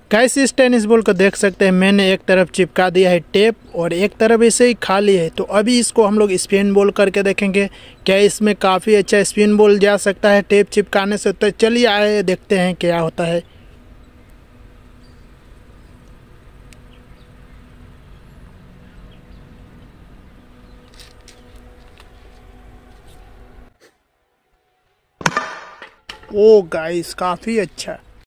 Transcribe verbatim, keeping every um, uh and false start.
Guys इस tennis ball को देख सकते हैं, मैंने एक तरफ चिपका दिया है टेप और एक तरफ ऐसे ही खाली है। तो अभी इसको हम लोग स्पिन बॉल करके देखेंगे क्या इसमें काफ़ी अच्छा स्पिन बॉल जा सकता है टेप चिपकाने से। तो चलिए आए देखते हैं क्या होता है। ओ गाइस काफ़ी अच्छा।